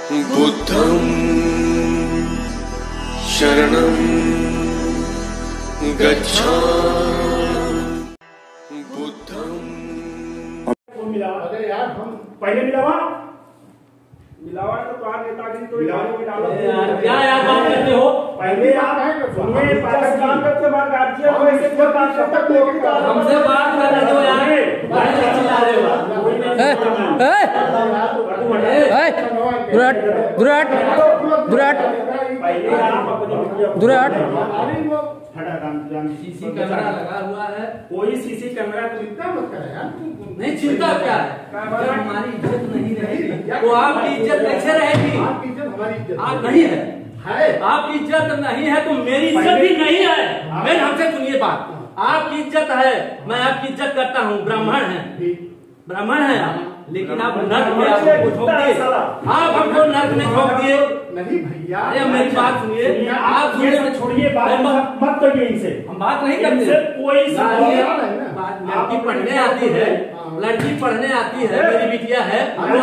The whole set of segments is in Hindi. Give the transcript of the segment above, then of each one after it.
बुद्धं शरणं गच्छामि। बुद्धं अरे यार हम पहले मिलावा तो तुम्हारे नेतागिरी तो क्या यार बात करते हो। पहले आप सुनिए पाकिस्तान करते हमारे राज्य वैसे कोई बात करता हमसे बात करने दो यार। सीसी कैमरा लगा हुआ है, कोई सीसी कैमरा चिंता मत करे यार। नहीं चिंता क्या है, हमारी इज्जत नहीं रहेगी तो आपकी इज्जत कैसे रहेगी। आपकी इज्जत हमारी इज्जत आप नहीं है, आपकी इज्जत नहीं है तो मेरी इज्जत भी नहीं है। मेरे हमसे सुनिए बात, आपकी इज्जत है, मैं आपकी इज्जत करता हूँ। ब्राह्मण है आप, लेकिन आप नर्क में आपको ठोक दिए, आप हमको नर्क में ठोक दिए। नहीं भैया, अरे मेरी बात सुनिए, आप छोड़िए बात मत करिए इनसे, हम बात नहीं करते। कोई लड़की पढ़ने आती है, लड़की पढ़ने आती है, मेरी बिटिया है,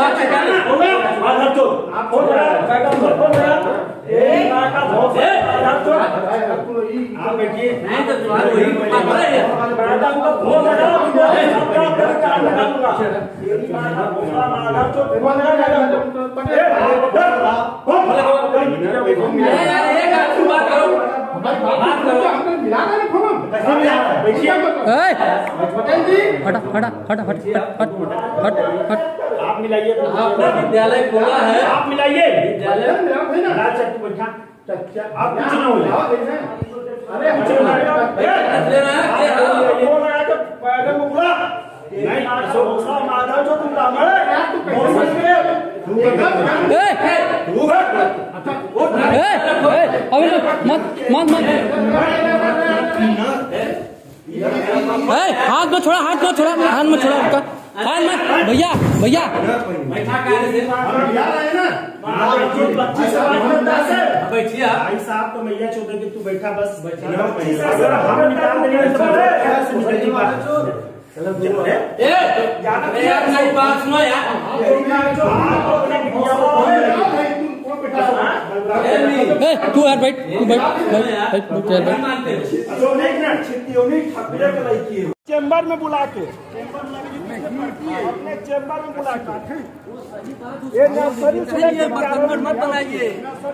आप मिलाइए, आपने विद्यालय खोला है, आप मिलाइए विद्यालय। आप कुछ ना हो, अरे माधव जो तुम हाथ में छोड़ा उनका हाथ में। भैया बैठिए भाई साहब, तो मैया चौधरी की तू बैठा बस। बात सुनो यार, तू यार बैठ चेंबर में बुला के, अपने चेंबर में बुला के ये नर्सरी से मत बनाइए,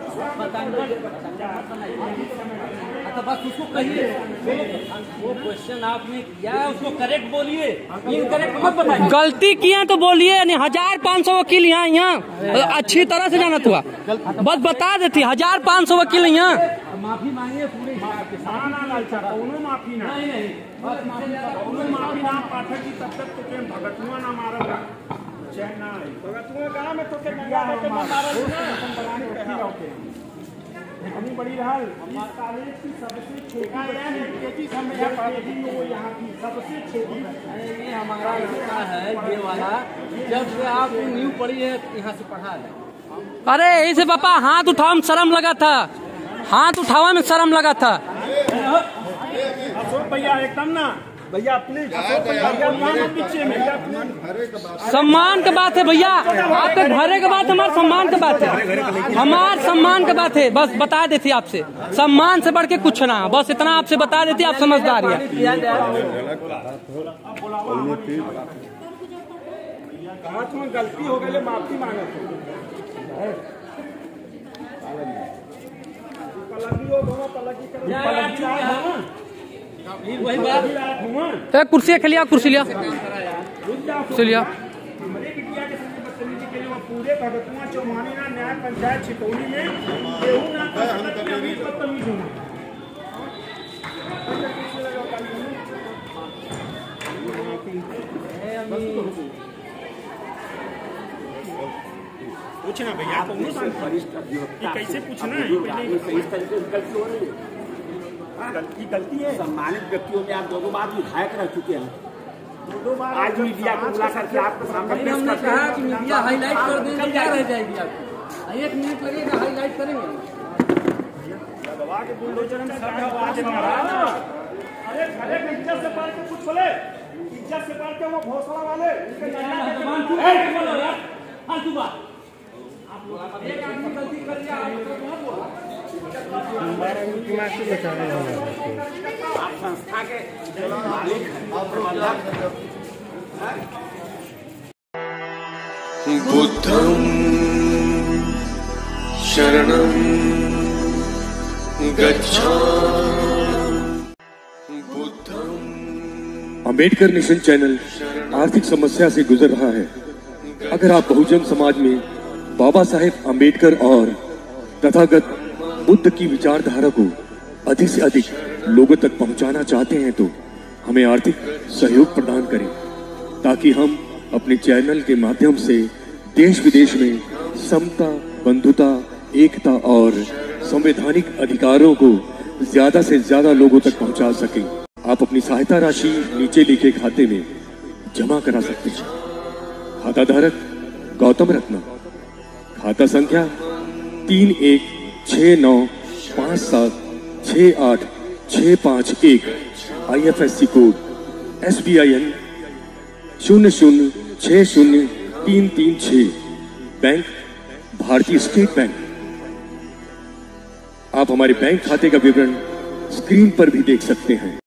तो बस उसको कहिए वो क्वेश्चन आपने किया उसको करेक्ट बोलिए, इनकरेक्ट मत बताइए। गलती किया तो बोलिए, 1500 वकील यहाँ अच्छी तरह से जानत हुआ, बस बता देती 1500 वकील यहाँ। माफी मांगिए पूरे माफी ना पाठक जी तब तक तो भगतुआ ना मारा भगतुआ गाँव में तो अपनी बड़ी रहल कॉलेज की सबसे छोटी यहाँ की सबसे छोटी ये हमारा लड़का है, ये वाला जब से आप न्यू पढ़ी है यहाँ से पढ़ा है। अरे यही से पापा हाथ उठाओ में शर्म लगा था, हाथ उठावा में शर्म लगा था। अशोक भैया एकदम ना भैया प्लीज, सम्मान की बात है भैया, आपके घरे की बात हमारे सम्मान की बात है, हमारे सम्मान की बात है। बस बता देती आपसे, सम्मान से बढ़ के कुछ ना, बस इतना आपसे बता देती, आप समझदार हैं। गलती हो गई, माफी मांगे वही बात, कुर्सी लिया, कुर्सी लिया। पूरे भगतुआ चौमानी ना न्याय पंचायत छितौली में पूछना भैया, कैसे पूछना है, गलती है। सम्मानित व्यक्तियों में आप दो बार विधायक रह चुके हैं, दो बार आज मीडिया को बुला करके आपके सामने हमने कहा कि मीडिया हाईलाइट कर देंगे, क्या रह जाएगी आपको, 1 मिनट लगेगा, हाईलाइट करेंगे। अरे इज्जत से पार के कुछ बोले, इज्जत से पार के वो भोसड़ा वाले एक आदमी गलती कर लिया आपको बहुत बोला। आप संस्था के मालिक हैं, प्रबंधक हैं। बुद्धं शरणं गच्छामि। बुद्धं। अंबेडकर नेशन चैनल आर्थिक समस्या से गुजर रहा है। अगर आप बहुजन समाज में बाबा साहेब अंबेडकर और तथागत बुद्ध की विचारधारा को अधिक से अधिक लोगों तक पहुंचाना चाहते हैं तो हमें आर्थिक सहयोग प्रदान करें, ताकि हम अपने चैनल के माध्यम से देश विदेश में समता, बंधुता, एकता और संवैधानिक अधिकारों को ज्यादा से ज्यादा लोगों तक पहुंचा सकें। आप अपनी सहायता राशि नीचे लिखे खाते में जमा करा सकते हैं। खाता धारक गौतम रत्ना, खाता संख्या 316957686551, IFSC code SBIN 0060336, bank Bharatiya state bank. आप हमारे बैंक खाते का विवरण स्क्रीन पर भी देख सकते हैं।